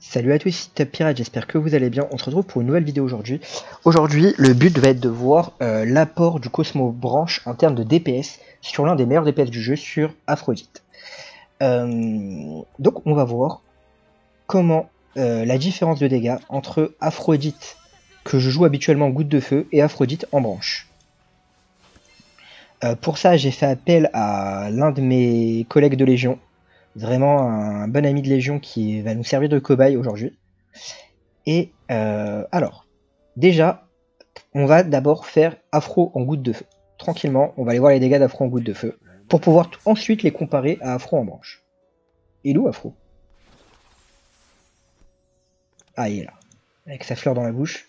Salut à tous, ici Top Pirate, j'espère que vous allez bien. On se retrouve pour une nouvelle vidéo aujourd'hui. Aujourd'hui, le but va être de voir l'apport du Cosmo Branch en termes de DPS sur l'un des meilleurs DPS du jeu, sur Aphrodite. Donc on va voir comment la différence de dégâts entre Aphrodite, que je joue habituellement en goutte de feu, et Aphrodite en branche. Pour ça, j'ai fait appel à l'un de mes collègues de Légion, vraiment un bon ami de Légion qui va nous servir de cobaye aujourd'hui. Et alors, déjà, on va d'abord faire Afro en goutte de feu. Tranquillement, on va aller voir les dégâts d'Afro en goutte de feu, pour pouvoir ensuite les comparer à Afro en branche. Il est où Afro? Ah, il est là, avec sa fleur dans la bouche.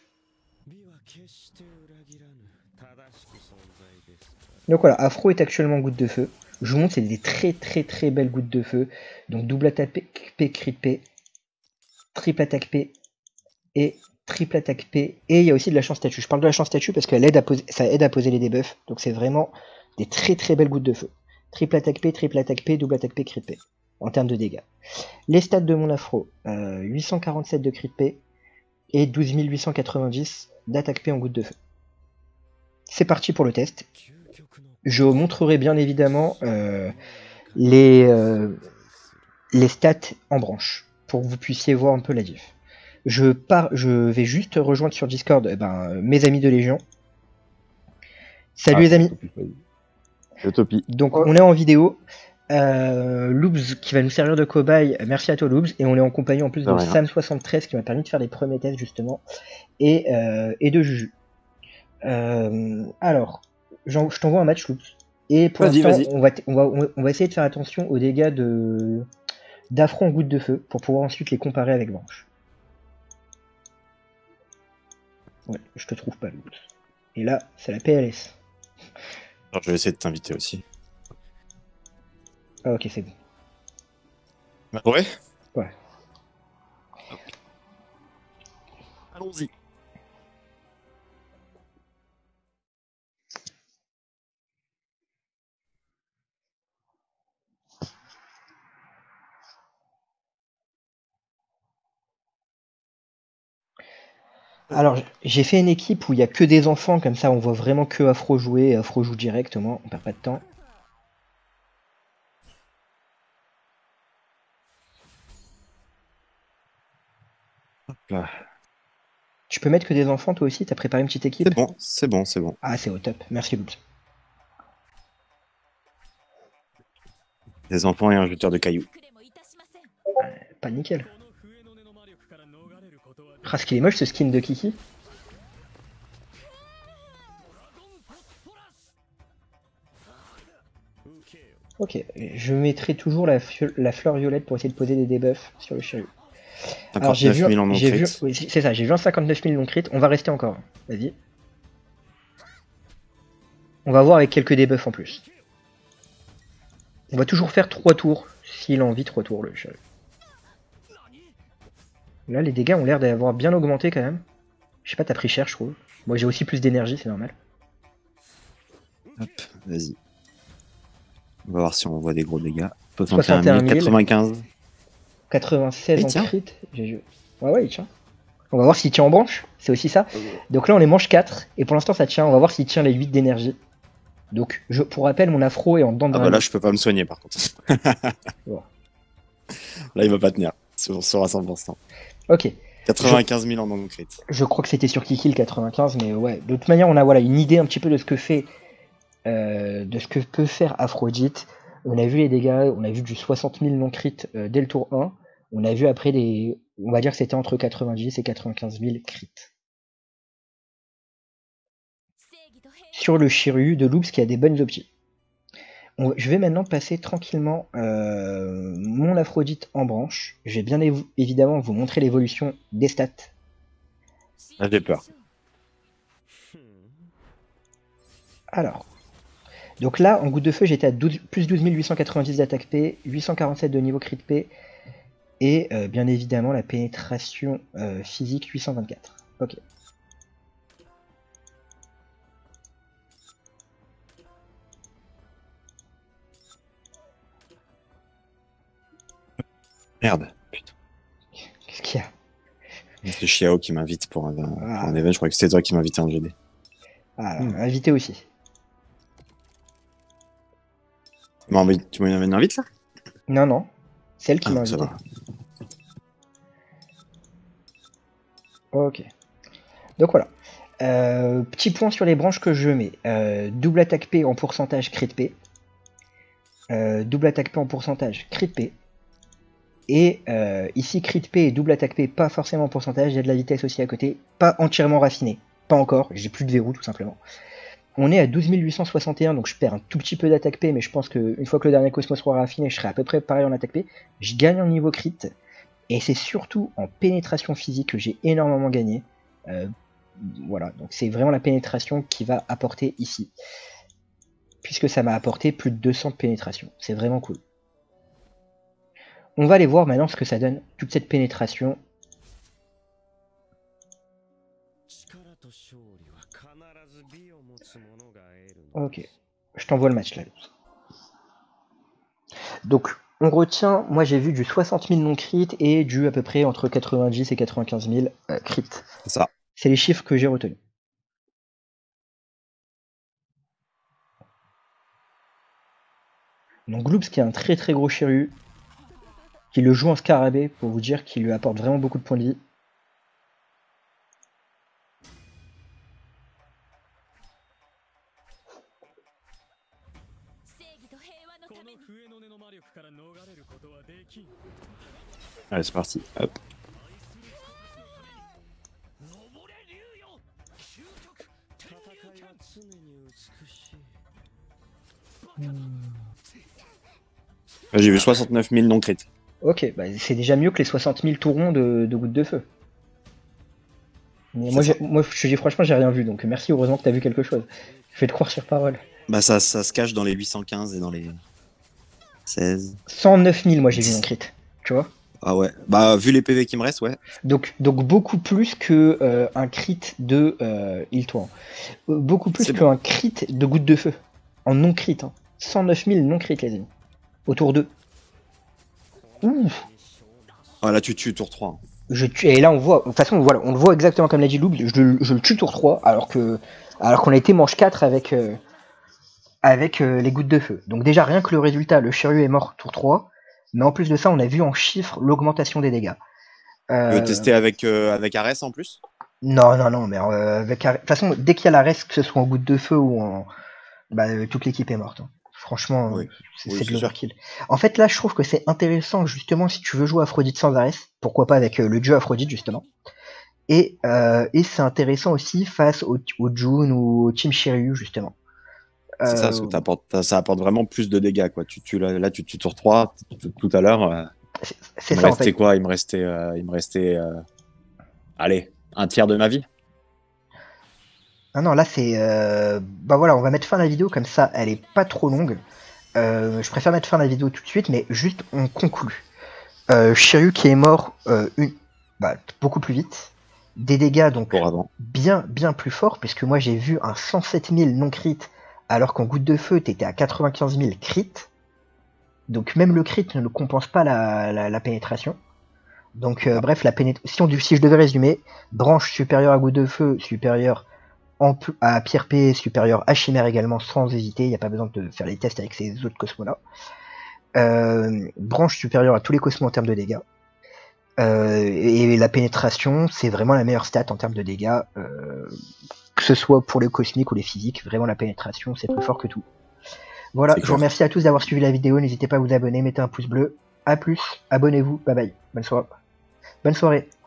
Donc voilà, Afro est actuellement en goutte de feu. Je vous montre, c'est des très belles gouttes de feu. Donc double attaque P, crit P, triple attaque P et triple attaque P. Et il y a aussi de la chance statue. Je parle de la chance statue parce qu'elle aide à poser, ça aide à poser les debuffs. Donc c'est vraiment des très belles gouttes de feu. Triple attaque P, double attaque P, crit P. En termes de dégâts. Les stats de mon Afro, 847 de crit P et 12 890 d'attaque P en goutte de feu. C'est parti pour le test. Je montrerai bien évidemment les stats en branche pour que vous puissiez voir un peu la diff. Je vais juste rejoindre sur Discord mes amis de Légion. Salut les amis. Utopie. Donc on est en vidéo. Loobs qui va nous servir de cobaye. Merci à toi Loobs. Et on est en compagnie en plus de Sam73 qui m'a permis de faire les premiers tests justement. Et de Juju. Alors, je t'envoie un match Loobs. Et pour l'instant, on va essayer de faire attention aux dégâts d'Afro en goutte de feu pour pouvoir ensuite les comparer avec Branche. Ouais, je te trouve pas Loobs. Et là, c'est la PLS. Alors, je vais essayer de t'inviter aussi. Ah ok, c'est bon. Ouais. Ouais. Allons-y. Alors, j'ai fait une équipe où il y a que des enfants, comme ça on voit vraiment que Afro jouer, et Afro joue direct, au moins, on perd pas de temps. Hop là. Tu peux mettre que des enfants toi aussi? T'as préparé une petite équipe? C'est bon. Ah, c'est au top, merci Loops. Des enfants et un jeteur de cailloux. Pas nickel. Ah, ce qu'il est moche ce skin de Kiki. Ok, je mettrai toujours la fleur violette pour essayer de poser des debuffs sur le Shiryu. Alors j'ai vu, oui, c'est ça, j'ai vu un 59 000 non crit, on va rester encore. Vas-y. On va voir avec quelques debuffs en plus. On va toujours faire 3 tours, s'il a envie, 3 tours le Shiryu. Là les dégâts ont l'air d'avoir bien augmenté quand même. Je sais pas, t'as pris cher je trouve. Moi j'ai aussi plus d'énergie, c'est normal. Hop, vas-y. On va voir si on voit des gros dégâts. 61 000. 95. 96 en crit. Ouais, il tient. On va voir s'il tient en branche, c'est aussi ça. Donc là on est manche 4, et pour l'instant ça tient, on va voir s'il tient les 8 d'énergie. Donc pour rappel, mon Afro est en dedans de là je peux pas me soigner par contre. Bon. Là il va pas tenir, sur à 100%. Ok. 95 000 en non-crit. Je crois que c'était sur Kiki le 95, mais ouais. De toute manière on a voilà, une idée un petit peu de ce que fait, de ce que peut faire Aphrodite. On a vu les dégâts, on a vu du 60 000 non-crit dès le tour 1. On a vu après on va dire que c'était entre 90 et 95 000 crit. Sur le Shiryu de Loops qui a des bonnes optis. Je vais maintenant passer tranquillement mon Aphrodite en branche. Je vais bien évidemment vous montrer l'évolution des stats. Là j'ai peur. Alors, donc là en goutte de feu j'étais à plus 12 890 d'attaque P, 847 de niveau crit P et bien évidemment la pénétration physique 824. Ok. Merde, putain. Qu'est-ce qu'il y a? C'est Chiao qui m'invite pour un Ah, event. Je crois que c'était toi qui m'invitais en GD. invité aussi. Tu m'as invité là? Non, non. C'est elle qui m'a Ah, ça invité. va. Ok. Donc voilà. Petit point sur les branches que je mets. Double attaque P en pourcentage crit P. Double attaque P en pourcentage crit P. Et ici crit P et double attaque P, pas forcément en pourcentage, il y a de la vitesse aussi à côté, pas entièrement raffiné. Pas encore, j'ai plus de verrou tout simplement. On est à 12 861, donc je perds un tout petit peu d'attaque P, mais je pense qu'une fois que le dernier Cosmos sera raffiné, je serai à peu près pareil en attaque P. Je gagne en niveau crit, et c'est surtout en pénétration physique que j'ai énormément gagné. Voilà, donc c'est vraiment la pénétration qui va apporter ici. Puisque ça m'a apporté plus de 200 de pénétration. C'est vraiment cool. On va aller voir maintenant ce que ça donne, toute cette pénétration. Ok, je t'envoie le match là. Donc, on retient, moi j'ai vu du 60 000 non-crit et du à peu près entre 90 et 95 000 crit. C'est ça. C'est les chiffres que j'ai retenus. Donc Gloops qui est un très très gros Shiryu, qui le joue en scarabée pour vous dire qu'il lui apporte vraiment beaucoup de points de vie. Allez, c'est parti. Hop. J'ai vu 69 000 non-crit. Ok, bah c'est déjà mieux que les 60 000 tout ronds de gouttes de feu. Mais moi, je te dis franchement, j'ai rien vu, donc merci, heureusement que t'as vu quelque chose. Je vais te croire sur parole. Bah ça se cache dans les 815 et dans les 16. 109 000, moi j'ai vu mon crit, tu vois. Ah ouais. Bah vu les PV qui me restent, ouais. Donc beaucoup plus que un crit de Hiltoin. Beaucoup plus qu'un crit de goutte de feu. En non crit. Hein. 109 000 non crit, les amis. Autour d'eux. Ouf. Ah là tu tues tour 3. Et là on voit, de toute façon voilà, on le voit exactement comme l'a dit Loup, je le tue tour 3 alors qu'on a été manche 4 avec les gouttes de feu. Donc déjà rien que le résultat, le Shiryu est mort tour 3, mais en plus de ça on a vu en chiffres l'augmentation des dégâts. Tu veux tester avec Ares en plus? Non, mais de toute façon dès qu'il y a la reste, que ce soit en goutte de feu ou en... toute l'équipe est morte. Hein. Franchement, oui. c'est de l'overkill. En fait, là, je trouve que c'est intéressant, justement, si tu veux jouer Aphrodite sans Ares, pourquoi pas avec le dieu Aphrodite, justement. Et c'est intéressant aussi face au Jun ou au Team Shiryu, justement. C'est ça, parce que ça apporte vraiment plus de dégâts, quoi. Là, tu tues tour 3, tout à l'heure. C'est ça, en fait. Quoi? Il me restait allez, un tiers de ma vie. Ah non, là, c'est... Bah voilà, on va mettre fin à la vidéo, comme ça, elle est pas trop longue. Je préfère mettre fin à la vidéo tout de suite, mais juste on conclut. Shiryu qui est mort beaucoup plus vite. Des dégâts donc bien plus forts, puisque moi j'ai vu un 107 000 non crit, alors qu'en goutte de feu t'étais à 95 000 crit. Donc même le crit ne compense pas la pénétration. Donc bref, si je devais résumer, branche supérieure à goutte de feu, supérieure à Pierre P, supérieure à Chimère également, sans hésiter, il n'y a pas besoin de faire les tests avec ces autres cosmos là. Branche supérieure à tous les cosmos en termes de dégâts. Et la pénétration, c'est vraiment la meilleure stat en termes de dégâts, que ce soit pour les cosmiques ou les physiques, vraiment la pénétration, c'est plus fort que tout. Voilà, je vous remercie à tous d'avoir suivi la vidéo, n'hésitez pas à vous abonner, mettez un pouce bleu, à plus, abonnez-vous, bye bye, bonne soirée.